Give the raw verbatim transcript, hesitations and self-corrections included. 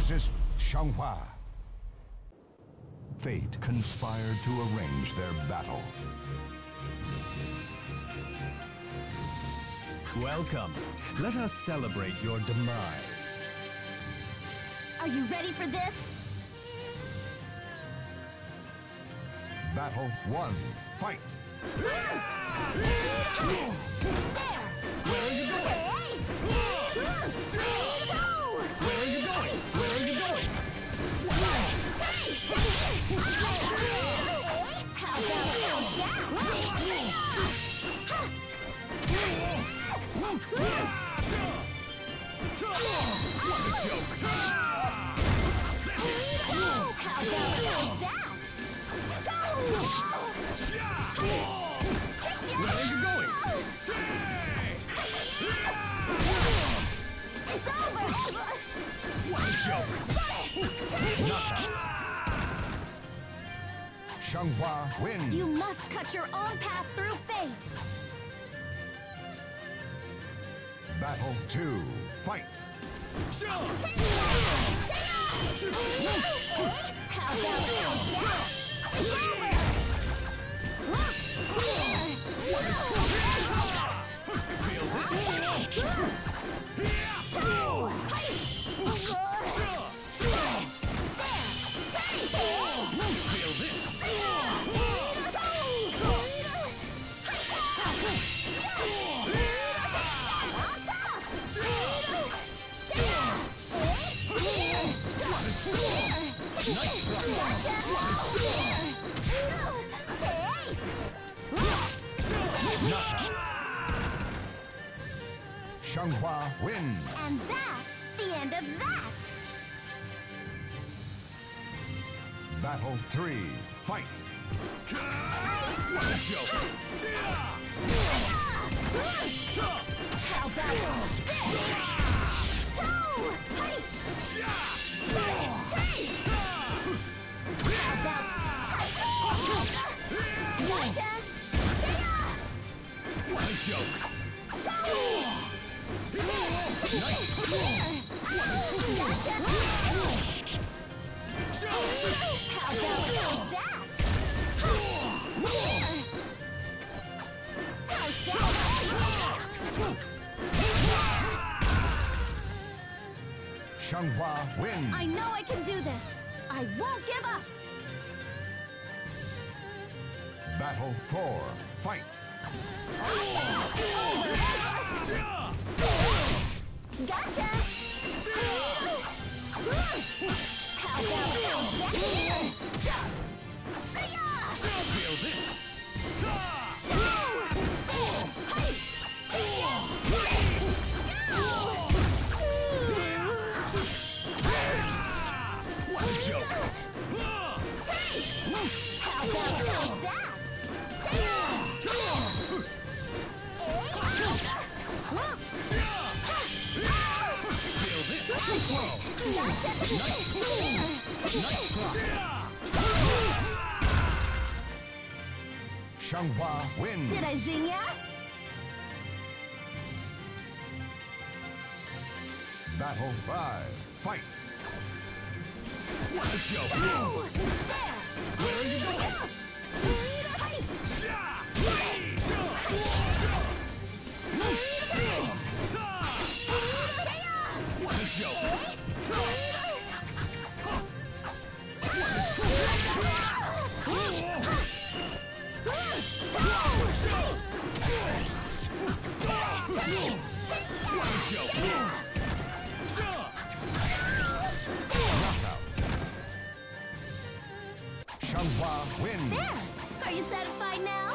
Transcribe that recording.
versus Xianghua. Fate conspired to arrange their battle. Welcome. Let us celebrate your demise. Are you ready for this? Battle one. Fight! There! Where are you going? Where are you going? Where are you going? How about those down? What a joke! How about those that? Where are you going? It's over! What a joke! Knockout! Xianghua wins. You must cut your own path through fate! Battle two. Fight! How about those that? It's over! Feel this! Feel this! Nice try! Xianghua wins. And that's the end of that! Battle three. Fight! What a joke! How about this? Two! Hey! How about... Gotcha! What a joke! Nice! Gotcha! How about how's that? How's that? Xianghua wins. I know I can do this. I won't give up. Battle four. Fight! Gotcha! How about those that? See ya! Feel this! What a joke! How about those that? Feel this! Too slow! Nice try! Nice try! Xianghua wins. Did I zing ya? Battle five. Fight! What a joke! Where are you going? What a joke! What a joke! Xianghua wins. There! Are you satisfied now?